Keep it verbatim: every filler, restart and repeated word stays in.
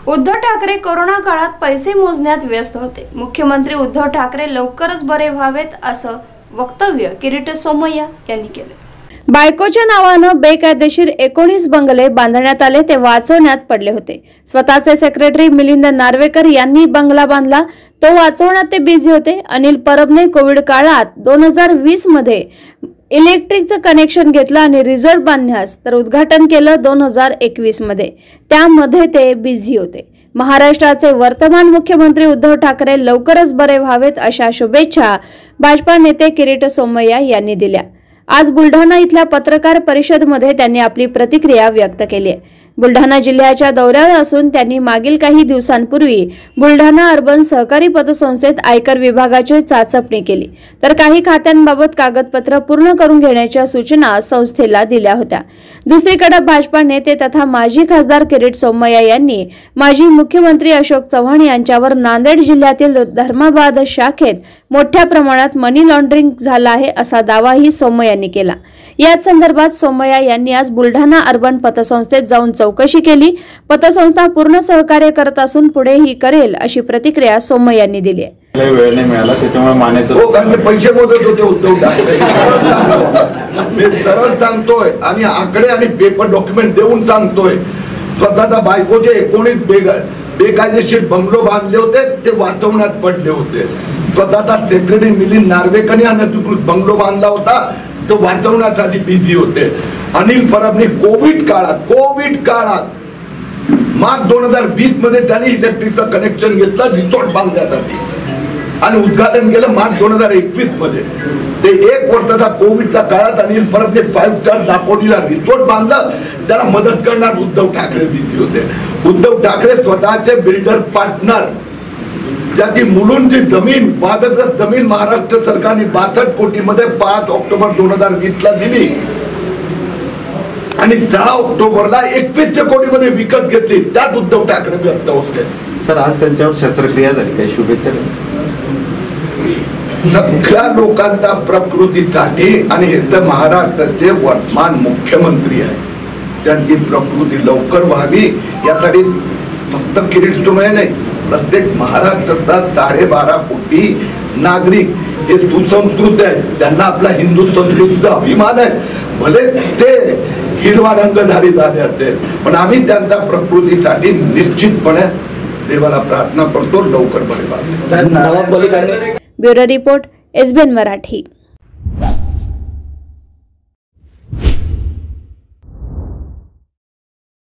Uddhav Thackeray corona काळात पैसे मोजण्यात व्यस्त होते। मुख्यमंत्री उद्धव ठाकरे लवकरच बरे व्हावेत असं वक्तव्य किरीट सोमय्या यांनी केले। बायकोच्या नावानं बेकायदेशीर एकोणीस बंगले बांधण्यात आले ते वाचवण्यात पडले होते। स्वतःचे सेक्रेटरी मिलिंद नार्वेकर यांनी बंगला बांधला, तो वाचवण्यात ते बिझी होते। अनिल परबने कोविड काळात दोन हजार वीस मध्ये इलेक्ट्रिकचं कनेक्शन घेतलं आणि रिसॉर्ट बांधण्यास तर उद्घाटन केलं दोन हजार एकवीस मध्ये, त्यामध्ये ते बिझी होते। महाराष्ट्राचे वर्तमान मुख्यमंत्री उद्धव ठाकरे लवकरच बरे व्हावेत अशा शुभेच्छा भाजपा नेते किरीट सोमय्या यांनी दिल्या। आज बुलढाणा इथल्या पत्रकार परिषदेमध्ये त्यांनी आपली प्रतिक्रिया व्यक्त केली आहे। बुलढाणा जिल्ह्याच्या दौऱ्यावर असून त्यांनी मागील काही दिवसांपूर्वी बुलढाणा अर्बन सहकारी पतसंस्थेत आयकर विभागाची चाचपणी केली, तर काही खात्यांबाबत कागदपत्र पूर्ण करून घेण्याच्या सूचना संस्थेला दिल्या होत्या। दुसरीकडे भाजपा नेते तथा माजी खासदार किरीट सोमय्या यांनी माजी मुख्यमंत्री अशोक चव्हाण यांच्यावर नांदेड जिल्ह्यातील धर्माबाद शाखेत मोठ्या प्रमाणात मनी लॉन्ड्रिंग झाला आहे असा दावाही सोमय्यांनी केला। याच संदर्भात सोमय्या यांनी आज बुलढाणा अर्बन पतसंस्थेत जाऊन चौकशी केली। पतसंस्था पूर्ण सहकार्य करत असून पुढेही करेल अशी प्रतिक्रिया सोमय्यांनी दिली आहे। वेळ नाही मिळाला त्याच्यामुळे मानायचं हो, कारण ते पैसे मोजत होते उद्धव ठाकरे। मी सरळ सांगतोय आणि आकडे आणि पेपर डॉक्युमेंट देऊन सांगतोय, स्वतःचा बायकोचे एकोणीस बेकायदेशीर बंगलो बांधले होते, ते वाचवण्यात पडले होते। स्वतःचा सेक्रेटरी मिलिंद नार्वेकरने अनधिकृत बंगलो बांधला होता, तो वाचवण्यासाठी बिझी होते। अनिल परबने कोविड काळात कोविड काळात मार्च दोन हजार वीस मध्ये त्यांनी इलेक्ट्रिकचं कनेक्शन घेतलं रिसॉर्ट बांधण्यासाठी आणि उद्घाटन केलं मार्च दोन हजार एकवीस मध्ये। ते एक वर्षाचा कोविडच्या काळात अनिल परबने फाईव्ह स्टार दापोलीला रिसॉर्ट बांधलं, त्याला मदत करणार उद्धव ठाकरे बिझी होते। उद्धव ठाकरे स्वतःचे बिल्डर पार्टनर ज्याची मुलुंडची जमीन वादग्रस्त जमीन महाराष्ट्र सरकारने बासष्ट कोटी मध्ये पाच ऑक्टोबर दोन हजार वीस ला दिली आणि दहा ऑक्टोबरला एकवीसशे कोटी मध्ये विकत घेतली, त्यात उद्धव ठाकरे व्यस्त होते। सर, आज त्यांच्यावर शस्त्रक्रिया झाली, काही शुभेच्छा? सगळ्या लोकांच्या प्रकृतीसाठी आणि हे तर महाराष्ट्राचे वर्तमान मुख्यमंत्री आहे, त्यांची प्रकृती लवकर व्हावी यासाठी फक्त किरीट सोमय्या नाही, प्रत्येक महाराष्ट्राचा साडेबारा कोटी नागरिक हे सुसंस्कृत आहेत, त्यांना आपला हिंदू संस्कृतीचा अभिमान आहे। भले ते हिरवा रंगधारी झाले असेल, पण आम्ही त्यांच्या प्रकृतीसाठी निश्चितपणे देवाला प्रार्थना करतो लवकर बरे व्हावे। Bureau report, SBN Marathi.